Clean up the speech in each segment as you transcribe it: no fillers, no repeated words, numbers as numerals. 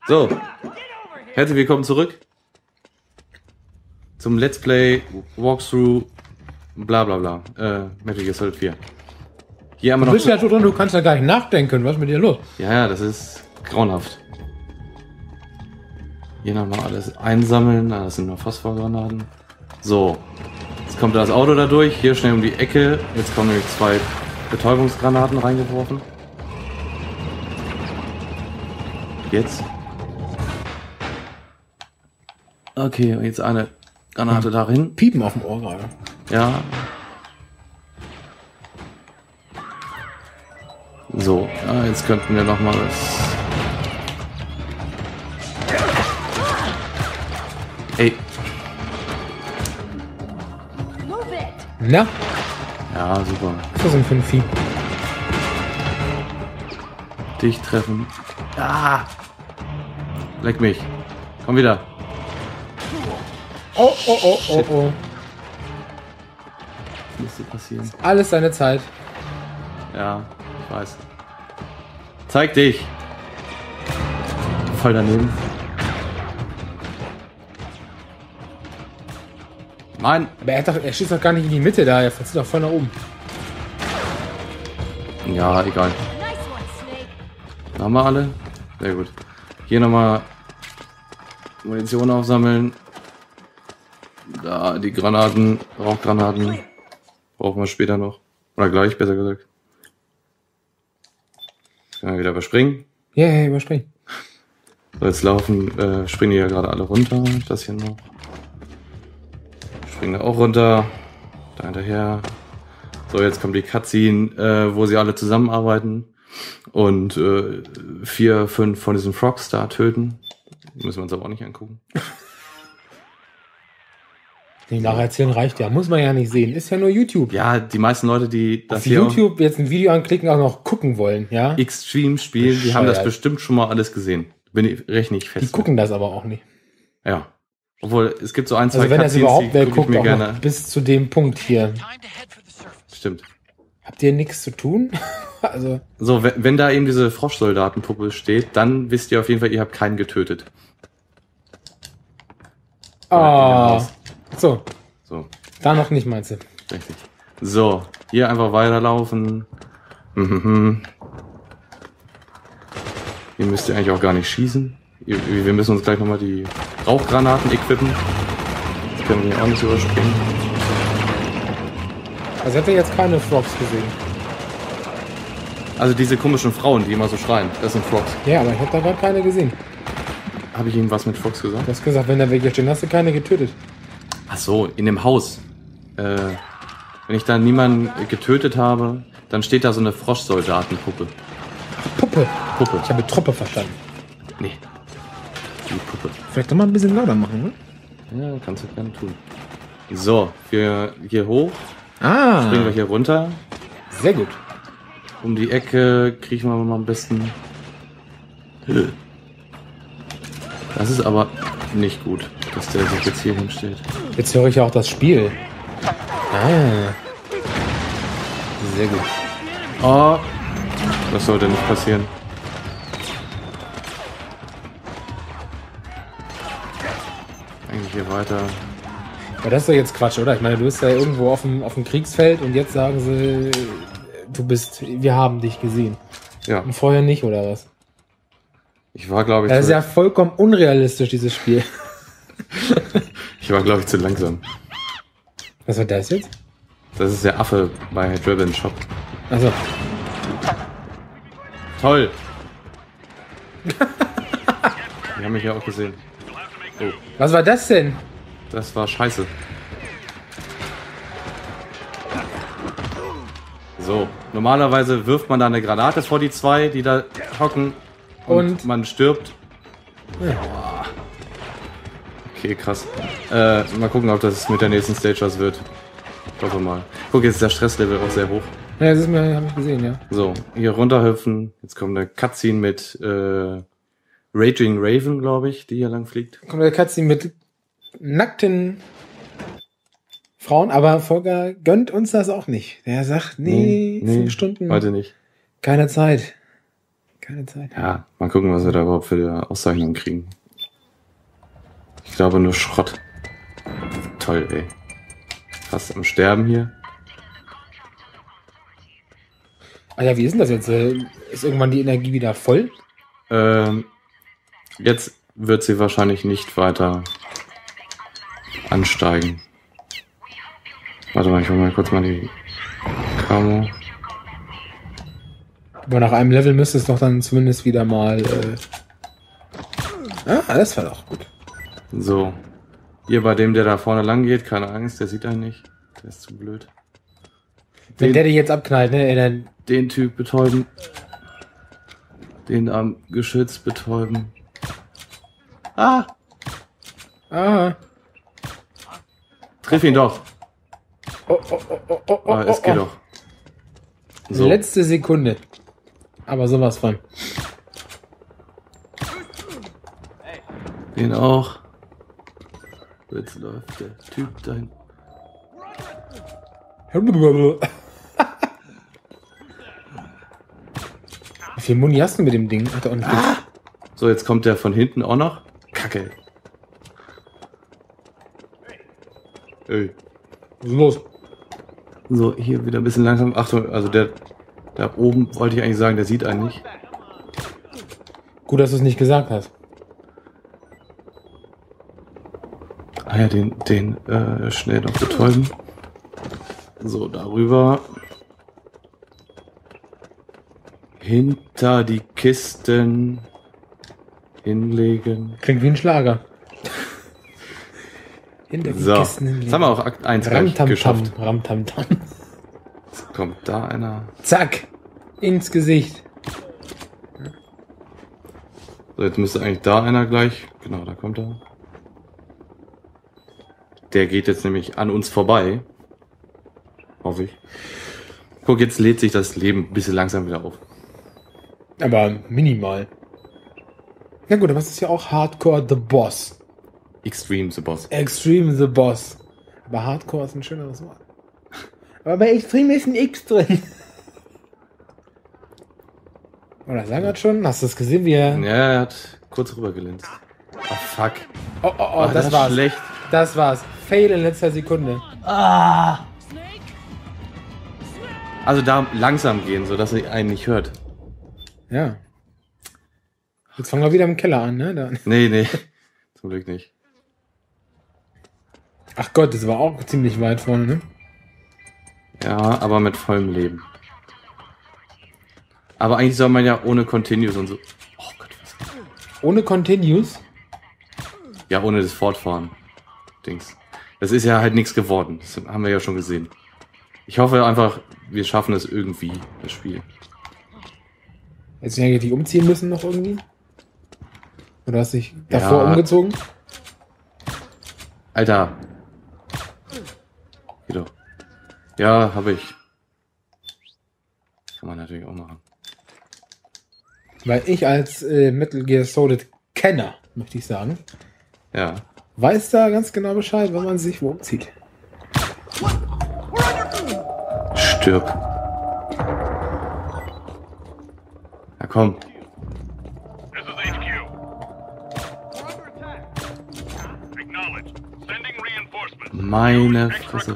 So, herzlich willkommen zurück zum Let's Play Walkthrough bla bla bla, Metal Gear Solid 4. Hier haben wir noch... Du bist ja so drin, du kannst ja gar nicht nachdenken. Was ist mit dir los? Ja, das ist grauenhaft. Hier nochmal alles einsammeln. Das sind nur Phosphorgranaten. So, jetzt kommt das Auto da durch. Hier schnell um die Ecke. Jetzt kommen nämlich 2 Betäubungsgranaten reingeworfen. Jetzt. Okay, und jetzt eine Granate darin. Piepen auf dem Ohr gerade. Ja. So, jetzt könnten wir noch mal was... Ey. Na? Ja, super. Was ist das denn für ein Vieh? Dich treffen. Ah! Leck mich. Komm wieder. Oh, oh, oh, oh, oh. Was müsste passieren? Alles seine Zeit. Ja, ich weiß. Zeig dich! Voll daneben. Mann! Aber er schießt doch gar nicht in die Mitte da. Er fährt doch voll nach oben. Ja, egal. Haben wir alle? Sehr gut. Hier nochmal Munition aufsammeln. Da, die Granaten, Rauchgranaten. Brauchen wir später noch. Oder gleich, besser gesagt. Können wir wieder überspringen. Ja, yeah, überspringen. So, jetzt laufen, springen die ja gerade alle runter. Das hier noch. Springen da auch runter. Da hinterher. So, jetzt kommt die Cutscene, wo sie alle zusammenarbeiten. Und 4, 5 von diesen Frogs da töten. Müssen wir uns aber auch nicht angucken. Die nacherzählen reicht ja. Muss man ja nicht sehen. Ist ja nur YouTube. Ja, die meisten Leute, die das auf hier YouTube jetzt ein Video anklicken, auch noch gucken wollen, ja? Extreme spielen, die haben das bestimmt schon mal alles gesehen. Rechne ich fest. Die gucken das aber auch nicht. Ja. Obwohl, es gibt so ein, zwei also wenn das überhaupt wer guckt, mir auch gerne. Noch bis zu dem Punkt hier. Stimmt. Habt ihr nichts zu tun? Also. So, wenn da eben diese Froschsoldatenpuppe steht, dann wisst ihr auf jeden Fall, ihr habt keinen getötet. Ah. So. So. Da noch nicht, meinst du? Richtig. So, hier einfach weiterlaufen. Hier müsst ihr eigentlich auch gar nicht schießen. Wir müssen uns gleich nochmal die Rauchgranaten equippen. Das können wir hier auch nicht überspringen. Also habt ihr jetzt keine Frogs gesehen? Also diese komischen Frauen, die immer so schreien, das sind Frogs. Ja, aber ich habe da gerade keine gesehen. Habe ich Ihnen was mit Frogs gesagt? Du hast gesagt, wenn da welche stehen, hast du keine getötet. Ach so, in dem Haus. Wenn ich da niemanden getötet habe, dann steht da so eine Froschsoldatenpuppe. Puppe. Puppe. Ich habe Truppe verstanden. Nee. Die Puppe. Vielleicht doch mal ein bisschen lauter machen, ne? Ja, kannst du gerne tun. So, wir hier hoch. Ah. Springen wir hier runter. Sehr gut. Um die Ecke kriechen wir mal am besten. Das ist aber nicht gut, dass der sich jetzt hier hinstellt. Jetzt höre ich ja auch das Spiel. Ah. Sehr gut. Oh, das sollte nicht passieren. Eigentlich hier weiter. Aber das ist doch jetzt Quatsch, oder? Ich meine, du bist ja irgendwo auf dem Kriegsfeld und jetzt sagen sie, wir haben dich gesehen. Ja. Und vorher nicht, oder was? Ich war, glaube ich, das ist ja vollkommen unrealistisch, dieses Spiel. Ich war, glaube ich, zu langsam. Was war das jetzt? Das ist der Affe bei Driven Shop. Also. Toll! Die haben mich ja auch gesehen. Oh. Was war das denn? Das war scheiße. So, normalerweise wirft man da eine Granate vor die 2, die da hocken. Und man stirbt. Ja. Okay, krass. Mal gucken, ob das mit der nächsten Stage was wird. Ich hoffe mal. Guck, jetzt ist der Stresslevel auch sehr hoch. Ja, das ist mir, hab ich gesehen, ja. So, hier runterhüpfen. Jetzt kommt eine Cutscene mit Raging Raven, glaube ich, die hier lang fliegt. Kommt eine Cutscene mit nackten Frauen, aber Volker gönnt uns das auch nicht. Der sagt, nee, 5 Stunden. Heute nicht. Keine Zeit. Keine Zeit. Ja, mal gucken, was wir da überhaupt für die Auszeichnung kriegen. Ich glaube nur Schrott. Toll, ey. Fast am Sterben hier. Ah ja, wie ist denn das jetzt? Ist irgendwann die Energie wieder voll? Jetzt wird sie wahrscheinlich nicht weiter ansteigen. Warte mal, ich hole mal kurz mal die Camo. Aber nach einem Level müsste es doch dann zumindest wieder mal... das war doch gut. So. Hier bei dem, der da vorne lang geht, keine Angst, der sieht einen nicht. Der ist zu blöd. Wenn der dich jetzt abknallt, ne? Dann den Typ betäuben. Den am Geschütz betäuben. Ah! Triff ihn doch. Es geht doch. So. Letzte Sekunde. Aber sowas von. Den auch. Jetzt läuft der Typ dahin. Wie viel Muni hast du mit dem Ding? Hat er auch nicht So, jetzt kommt der von hinten auch noch. Kacke. Ey. Was ist los? So, hier wieder ein bisschen langsam. Achtung, also der da oben, wollte ich eigentlich sagen, der sieht einen nicht. Gut, dass du es nicht gesagt hast. Ah ja, den schnell noch betäuben. So, darüber. Hinter die Kisten hinlegen. Klingt wie ein Schlager. Hinter die Kisten hinlegen. Jetzt haben wir auch Akt 1 geschafft. Ramtamtam. Jetzt kommt da einer. Zack! Ins Gesicht. So, jetzt müsste eigentlich da einer gleich. Genau, da kommt er. Der geht jetzt nämlich an uns vorbei. Hoffe ich. Guck, jetzt lädt sich das Leben ein bisschen langsam wieder auf. Aber minimal. Na gut, aber es ist ja auch Hardcore the Boss. Extreme the Boss. Extreme the Boss. Aber Hardcore ist ein schöneres Wort. Aber bei Extreme ist ein X drin. Oder Sagat schon? Hast du das gesehen, wie er... Ja, er hat kurz rüber gelinst. Oh, fuck. Oh, das war's. Schlecht. Das war's. Fail in letzter Sekunde. Also da langsam gehen, sodass er einen nicht hört. Ja. Jetzt fangen wir wieder im Keller an, ne? Da. Nee. Zum Glück nicht. Ach Gott, das war auch ziemlich weit vorne, ne? Ja, aber mit vollem Leben. Aber eigentlich soll man ja ohne Continues und so... Oh Gott, was... Ohne Continues? Ja, ohne das Fortfahren. Dings. Das ist ja halt nichts geworden. Das haben wir ja schon gesehen. Ich hoffe einfach, wir schaffen es irgendwie, das Spiel. Hättest du eigentlich umziehen müssen noch irgendwie? Oder hast du dich davor umgezogen? Alter. Geht doch. Ja, habe ich. Kann man natürlich auch machen. Weil ich als Metal Gear Solid Kenner, möchte ich sagen, ja, weiß da ganz genau Bescheid, wenn man sich wo umzieht. Stirb. Ja, komm. Meine Fresse.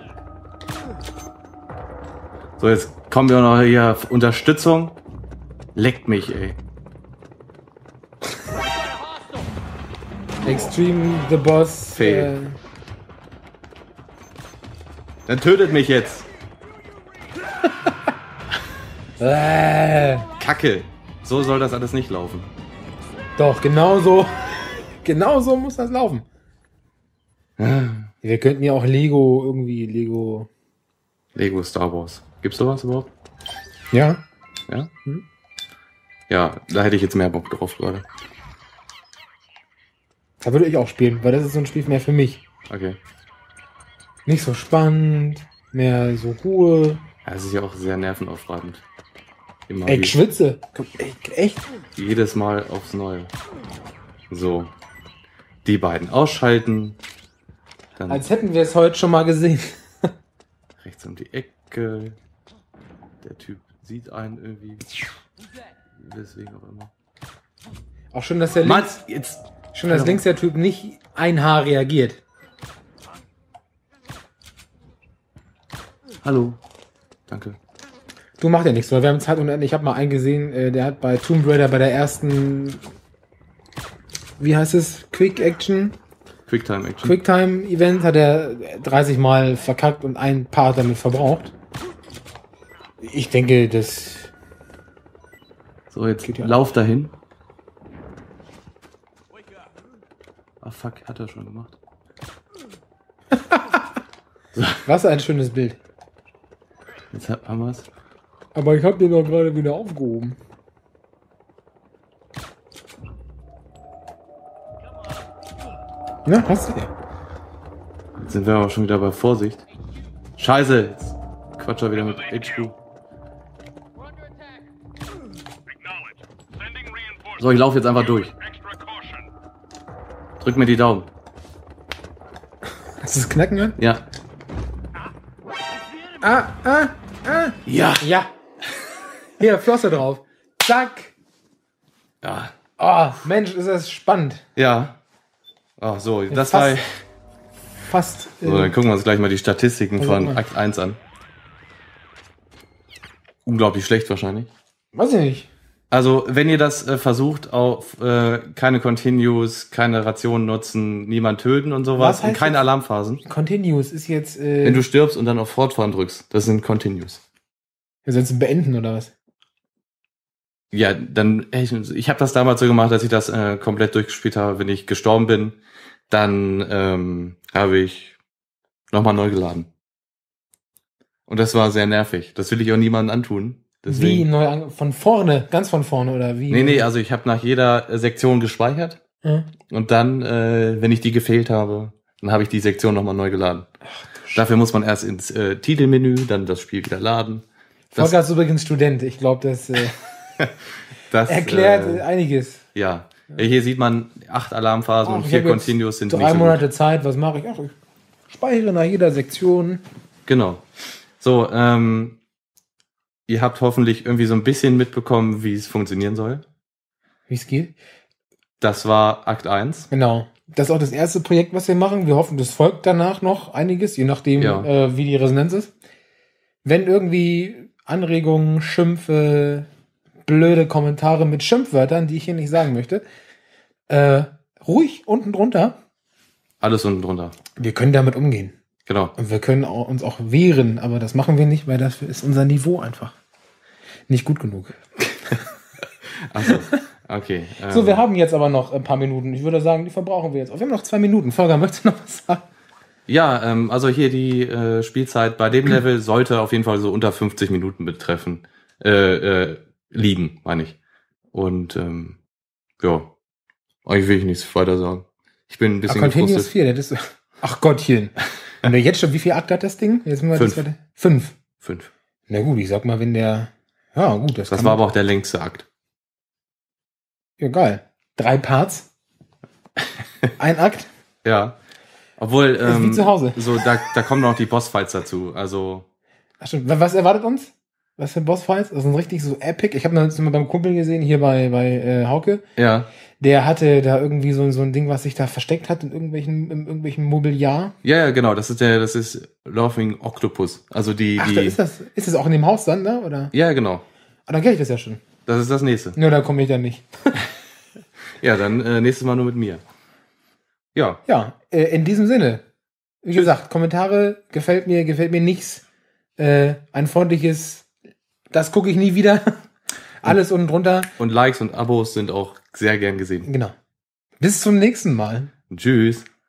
So, jetzt kommen wir noch hier. Unterstützung. Leckt mich, ey. Extreme the Boss. Fail. Dann tötet mich jetzt. Kacke. So soll das alles nicht laufen. Doch, genau so muss das laufen. Wir könnten ja auch Lego Star Wars. Gibt's sowas überhaupt? Ja. Ja? Ja, da hätte ich jetzt mehr Bock drauf gerade. Da würde ich auch spielen, weil das ist so ein Spiel mehr für mich. Okay. Nicht so spannend, mehr so Ruhe. Ja, es ist ja auch sehr nervenaufreibend. Immer ich schwitze. Echt? Jedes Mal aufs Neue. So. Die beiden ausschalten. Dann als hätten wir es heute schon mal gesehen. Rechts um die Ecke. Der Typ sieht einen irgendwie. Weswegen auch immer. Auch schön, dass der Mann, links, jetzt. schön, dass links der Typ nicht ein Haar reagiert. Hallo. Danke. Du machst ja nichts, weil wir haben Zeit unendlich. Ich habe mal einen gesehen, der hat bei Tomb Raider bei der ersten, wie heißt es, Quicktime Action. Quicktime Event hat er 30 Mal verkackt und ein Part damit verbraucht. Ich denke, das... So, jetzt lauf dahin. Ah, fuck, hat er schon gemacht. So. Was ein schönes Bild. Jetzt haben wir es. Aber ich habe den doch gerade wieder aufgehoben. Na, hast du ja. Jetzt sind wir aber schon wieder bei Vorsicht. Scheiße, jetzt quatscht er wieder mit HQ. So, ich laufe jetzt einfach durch. Drück mir die Daumen. Hast du das Knacken gehört? Ja. Ja. Ja. Hier, Flosse drauf. Zack. Ja. Oh, Mensch, ist das spannend. Ja. Ach so, das war... Fast. So, dann gucken wir uns gleich mal die Statistiken von Akt 1 an. Unglaublich schlecht wahrscheinlich. Weiß ich nicht. Also, wenn ihr das versucht, auf keine Continues, keine Rationen nutzen, niemand töten und sowas und keine Alarmphasen. Continues ist jetzt... wenn du stirbst und dann auf Fortfahren drückst, das sind Continues. Wir sollen es beenden, oder was? Ja, dann... Ich habe das damals so gemacht, als ich das komplett durchgespielt habe. Wenn ich gestorben bin, dann habe ich nochmal neu geladen. Und das war sehr nervig. Das will ich auch niemandem antun. Deswegen. Wie neu von vorne, ganz von vorne oder wie? Nee, also ich habe nach jeder Sektion gespeichert und dann, wenn ich die gefehlt habe, dann habe ich die Sektion nochmal neu geladen. Dafür muss man erst ins Titelmenü, dann das Spiel wieder laden. Volker ist übrigens Student, ich glaube, das erklärt einiges. Ja, hier sieht man 8 Alarmphasen und 4 Continues sind 3 Monate Zeit, was mache ich? Ach, ich speichere nach jeder Sektion. Genau. So, ihr habt hoffentlich irgendwie so ein bisschen mitbekommen, wie es funktionieren soll. Wie es geht? Das war Akt 1. Genau. Das ist auch das erste Projekt, was wir machen. Wir hoffen, das folgt danach noch einiges, je nachdem, wie die Resonanz ist. Wenn irgendwie Anregungen, Schimpfe, blöde Kommentare mit Schimpfwörtern, die ich hier nicht sagen möchte, ruhig unten drunter. Alles unten drunter. Wir können damit umgehen. Genau. Und wir können uns auch wehren, aber das machen wir nicht, weil das ist unser Niveau einfach nicht gut genug. Achso, okay. So, wir haben jetzt aber noch ein paar Minuten. Ich würde sagen, die verbrauchen wir jetzt. Wir haben noch 2 Minuten. Volker, möchtest du noch was sagen? Ja, also hier die Spielzeit bei dem Level sollte auf jeden Fall so unter 50 Minuten betreffen. Liegen, meine ich. Und ja, eigentlich will ich nichts weiter sagen. Ich bin ein bisschen gefrustet. 4, das ist, ach Gottchen. Und jetzt schon, wie viel Akte hat das Ding? Jetzt mal 5. 5. Na gut, ich sag mal, wenn der... Ja, gut. Das war aber auch der längste Akt. Ja, geil. 3 Parts. Ein Akt. Ja. Obwohl, ist wie zu Hause. So, da kommen noch die Bossfights dazu. Also. Ach stimmt. Was erwartet uns? Was für Bossfights? Das sind richtig so epic. Ich habe das mal beim Kumpel gesehen, hier bei Hauke. Ja. Der hatte da irgendwie so ein Ding, was sich da versteckt hat in irgendwelchen Mobiliar. Ja, genau. Das ist Laughing Octopus. Also die. Ist das auch in dem Haus dann, ne? Oder? Ja, genau. Ah, dann kenne ich das ja schon. Das ist das nächste. Ja, da komme ich dann nicht. Ja, dann nächstes Mal nur mit mir. Ja. Ja, in diesem Sinne. Wie gesagt, Kommentare, gefällt mir nichts. Ein freundliches, das gucke ich nie wieder. Alles unten drunter. Und Likes und Abos sind auch sehr gern gesehen. Genau. Bis zum nächsten Mal. Tschüss.